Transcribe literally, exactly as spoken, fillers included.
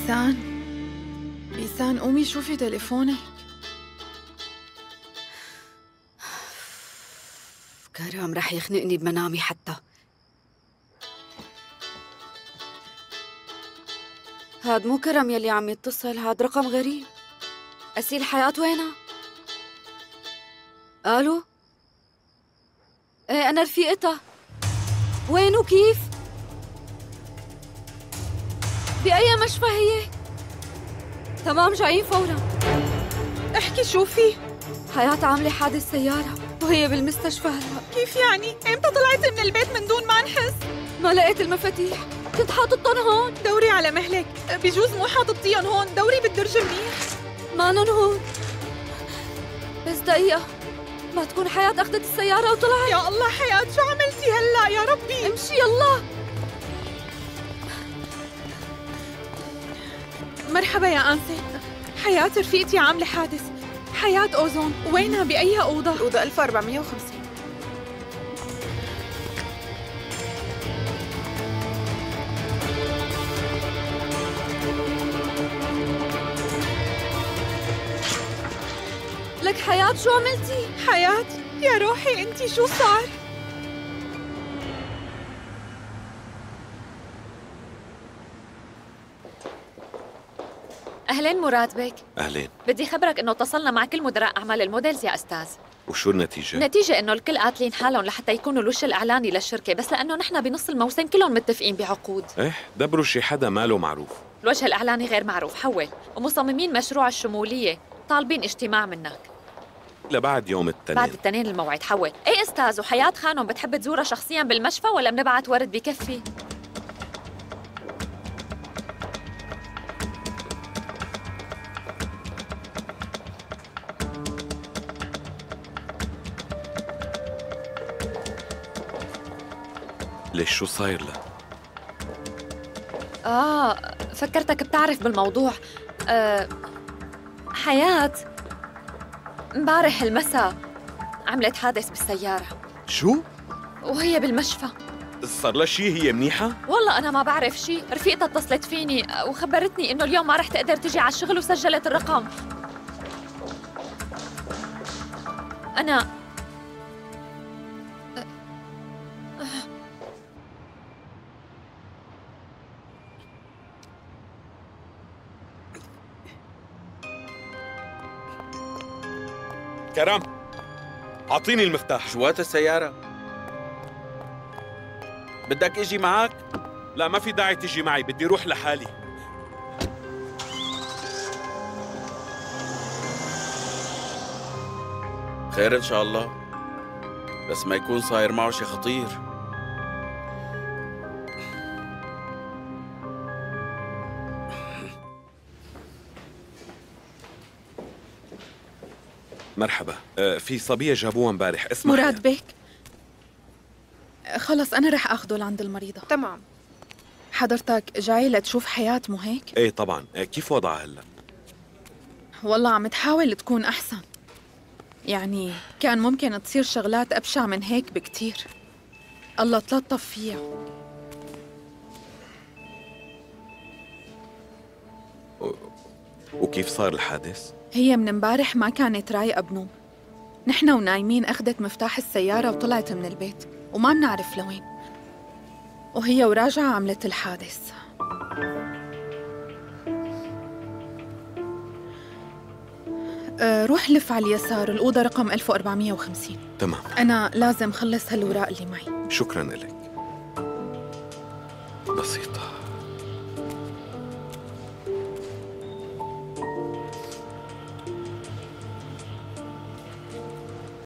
بيسان بيسان قومي شوفي تليفونك. كرم رح يخنقني بمنامي حتى. هاد مو كرم يلي عم يتصل، هاد رقم غريب. أسيل حياة وينها؟ ألو؟ ايه أنا رفيقتها. وين وكيف؟ بأي مشفى هي؟ تمام جايين فورا. احكي شوفي. حياة عاملة حادث سيارة وهي بالمستشفى هلا. كيف يعني؟ امتى طلعتي من البيت من دون ما نحس؟ ما لقيت المفاتيح، كنت حاططهم هون. دوري على مهلك، بجوز مو حاططيهم هون، دوري بالدرج منيح. مانن هون. بس دقيقة، ما تكون حياة أخذت السيارة وطلعت. يا الله حياة، شو عملتي هلا يا ربي؟ امشي يلا. مرحبا يا أنسة. حياة رفيقتي عاملة حادث. حياة أوزون، وينها بأي أوضة؟ الأوضة ألف وأربعمية وخمسين. لك حياة شو عملتي؟ حياة يا روحي انتي شو صار؟ أهلين مراد بك. أهلين. بدي خبرك إنه اتصلنا مع كل مدراء أعمال الموديلز يا أستاذ. وشو النتيجة؟ النتيجة إنه الكل قاتلين حالهم لحتى يكونوا الوش الإعلاني للشركة، بس لأنه نحن بنص الموسم كلهم متفقين بعقود. إيه دبروا شي حدا ماله معروف. الوجه الإعلاني غير معروف حول، ومصممين مشروع الشمولية طالبين اجتماع منك لبعد يوم التنين. بعد التنين الموعد حول. إيه أستاذ، وحياة خانم بتحب تزورها شخصياً بالمشفى ولا بنبعت ورد بكفي؟ ليش شو صاير لها؟ آه فكرتك بتعرف بالموضوع. آه حياة امبارح المساء عملت حادث بالسيارة. شو؟ وهي بالمشفى. صار لها شي؟ هي منيحة؟ والله أنا ما بعرف شي، رفيقتها اتصلت فيني وخبرتني إنه اليوم ما رح تقدر تجي على الشغل وسجلت الرقم. أنا كرم أعطيني المفتاح. جوات السيارة. بدك اجي معك؟ لا ما في داعي تيجي معي، بدي روح لحالي. خير إن شاء الله، بس ما يكون صاير معه شي خطير. مرحبا. أه في صبية جابوها امبارح اسمها مراد بك. خلص أنا رح أخذه لعند المريضة. تمام. حضرتك جاي لتشوف حياة مو هيك؟ ايه طبعا. أه كيف وضعها هلا؟ والله عم تحاول تكون أحسن، يعني كان ممكن تصير شغلات أبشع من هيك بكتير. الله تلطف فيها. وكيف صار الحادث؟ هي من امبارح ما كانت رايقة بنوم. نحن ونايمين أخذت مفتاح السيارة وطلعت من البيت وما بنعرف لوين، وهي وراجعة عملت الحادث. أه روح لف على اليسار، الأوضة رقم ألف وأربعمية وخمسين. تمام. أنا لازم خلص هالوراق اللي معي. شكراً لك.